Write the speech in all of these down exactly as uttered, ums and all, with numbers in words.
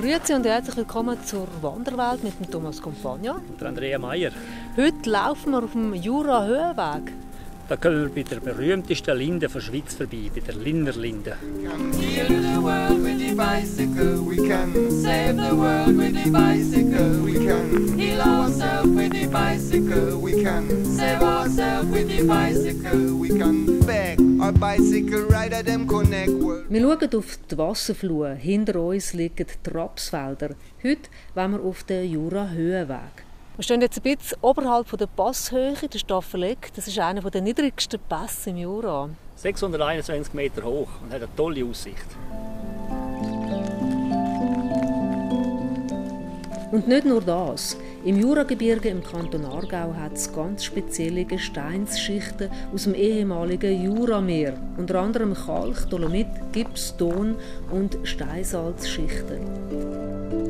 Grüezi und herzlich willkommen zur Wanderwelt mit dem Thomas Compagna und der Andrea Meier. Heute laufen wir auf dem Jura-Höhenweg. Da kommen wir bei der berühmtesten Linde der Schweiz vorbei, bei der Linner Linde. We can heal the world with the bicycle. We can save the world with the bicycle. We can heal ourselves with the bicycle. We can save ourselves with the bicycle. We can beg our bicycle rider them connect world. Wir schauen auf die Wasserflur. Hinter uns liegen die Rapsfelder. Heute wollen wir auf den Jura-Höhenweg. Wir stehen jetzt ein bisschen oberhalb der Passhöhe, der Staffelegg. Das ist einer der niedrigsten Pässe im Jura. sechshunderteinundzwanzig Meter hoch und hat eine tolle Aussicht. Und nicht nur das. Im Juragebirge im Kanton Aargau hat es ganz spezielle Gesteinsschichten aus dem ehemaligen Jurameer. Unter anderem Kalk, Dolomit, Gips, Ton und Steinsalzschichten.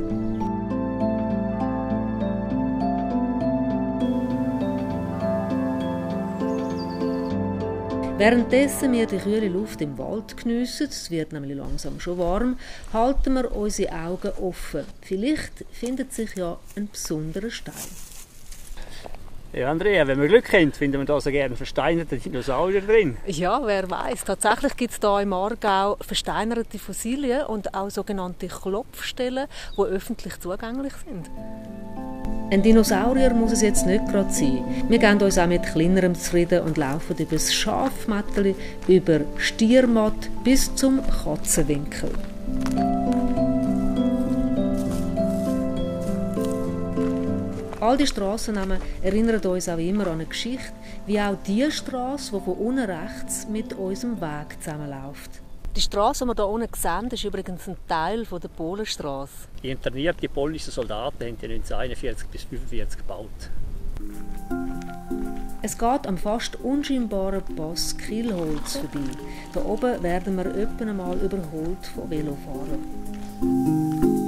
Währenddessen wir die kühle Luft im Wald geniessen, es wird nämlich langsam schon warm, halten wir unsere Augen offen. Vielleicht findet sich ja ein besonderer Stein. Ja, Andrea, wenn wir Glück haben, finden wir da so gerne versteinerte Dinosaurier drin. Ja, wer weiß. Tatsächlich gibt es hier im Aargau versteinerte Fossilien und auch sogenannte Klopfstellen, die öffentlich zugänglich sind. Ein Dinosaurier muss es jetzt nicht gerade sein. Wir geben uns auch mit Kleinerem zufrieden und laufen über das Schafmätteli, über Stiermatt bis zum Katzenwinkel. All die Strassennamen erinnern uns auch immer an eine Geschichte, wie auch die Strasse, die von unten rechts mit unserem Weg zusammenläuft. Die Strasse, die wir hier unten sehen, ist übrigens ein Teil der Polenstrasse. Die internierten polnischen Soldaten haben die neunzehnhunderteinundvierzig bis neunzehnhundertfünfundvierzig gebaut. Es geht am fast unscheinbaren Pass Kielholz vorbei. Hier oben werden wir etwa einmal überholt von Velofahrern.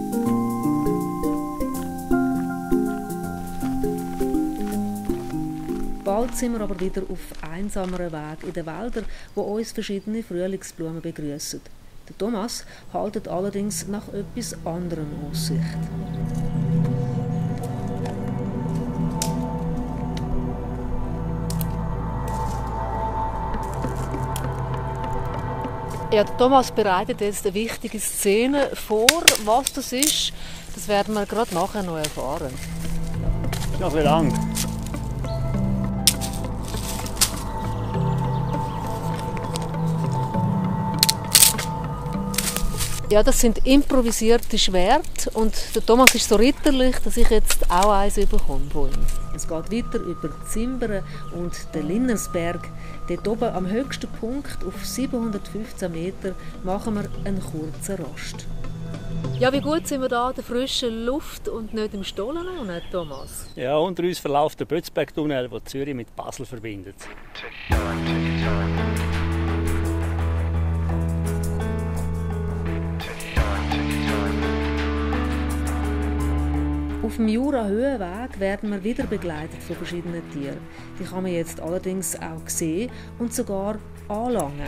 Bald sind wir aber wieder auf einsameren Weg in den Wäldern, wo uns verschiedene Frühlingsblumen begrüßen. Der Thomas hält allerdings nach etwas anderem Aussicht. Ja, der Thomas bereitet jetzt eine wichtige Szene vor. Was das ist, das werden wir gerade nachher noch erfahren. Noch wie lang? Ja, das sind improvisierte Schwerter und der Thomas ist so ritterlich, dass ich jetzt auch eins bekomme von ihm. Es geht weiter über Zimbern und den Linnersberg. Dort oben am höchsten Punkt auf siebenhundertfünfzehn Meter machen wir einen kurzen Rast. Ja, wie gut sind wir da in der frischen Luft und nicht im Stollen, nicht, Thomas? Ja, unter uns verläuft der Bötzberg-Tunnel, der Zürich mit Basel verbindet. Auf dem Jura-Höhenweg werden wir wieder begleitet von verschiedenen Tieren. Die kann man jetzt allerdings auch sehen und sogar anlangen.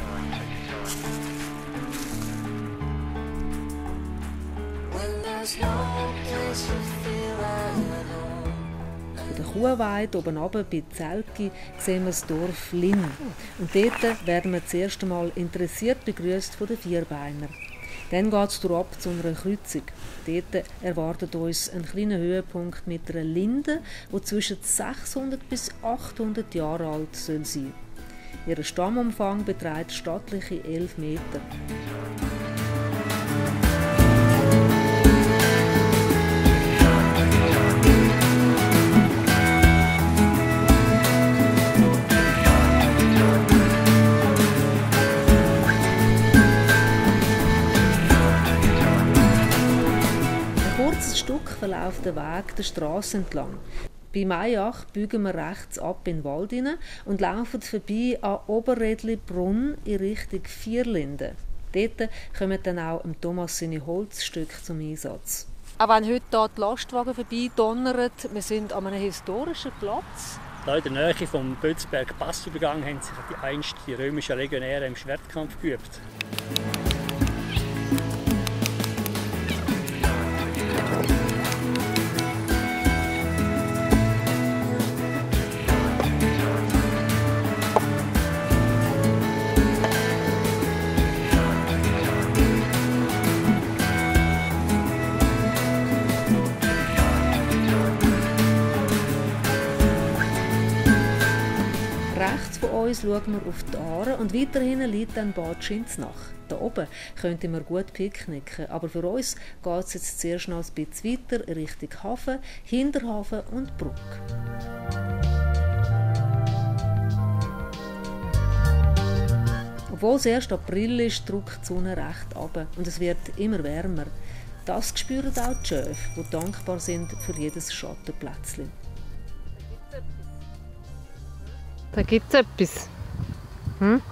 Von der Kuhweide oben runter bei Zelki sehen wir das Dorf Linn. Und dort werden wir das erste Mal interessiert begrüßt von den Vierbeinern. Dann geht es ab zu einer Kreuzung. Dort erwartet uns ein kleiner Höhepunkt mit einer Linde, die zwischen sechshundert bis achthundert Jahre alt sein soll. Ihr Stammumfang beträgt stattliche elf Meter. Verläuft der Weg der Strasse entlang. Bei Mayach biegen wir rechts ab in den Wald hinein und laufen vorbei an Oberredli-Brunn in Richtung Vierlinden. Dort kommen dann auch Thomas seine Holzstücke zum Einsatz. Auch wenn heute hier die Lastwagen vorbei donnern, wir sind an einem historischen Platz. Da in der Nähe vom Bötzberg Passübergang haben sich einst die römischen Legionäre im Schwertkampf geübt. uns schauen wir auf die Aare und weiterhin liegt dann Bad Schinznach. Da oben könnten wir gut picknicken, aber für uns geht es jetzt zuerst noch ein bisschen weiter Richtung Hafen, Hinterhafen und Bruck. Obwohl es erst April ist, drückt die Sonne recht runter und es wird immer wärmer. Das spüren auch die Schöfe, die dankbar sind für jedes Schattenplätzchen. Da gibt es etwas. Hm?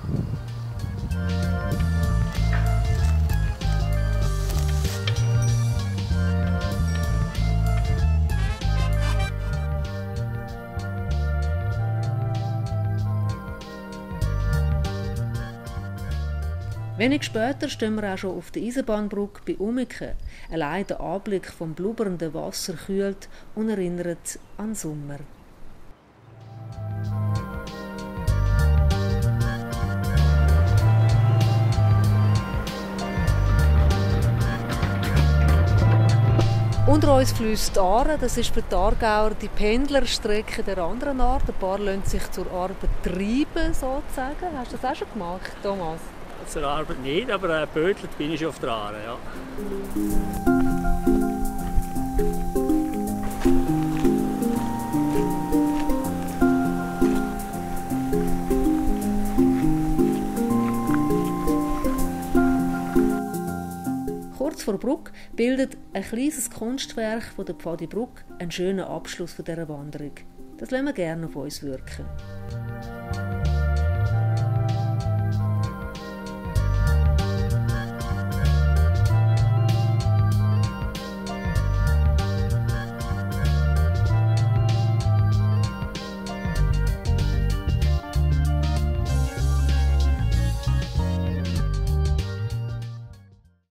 Wenig später stehen wir auch schon auf der Eisenbahnbrücke bei Umiken. Allein der Anblick vom blubbernden Wasser kühlt und erinnert an Sommer. Unter uns fließt die Aare, das ist für die Aargauer die Pendlerstrecke der anderen Art. Ein paar lassen sich zur Arbeit treiben, sozusagen. Hast du das auch schon gemacht, Thomas? Zur Arbeit nicht, aber äh, bödelt bin ich auf der Aare, ja. Kurz vor Bruck bildet ein kleines Kunstwerk von der Pfadi Bruck einen schönen Abschluss dieser Wanderung. Das lassen wir gerne auf uns wirken.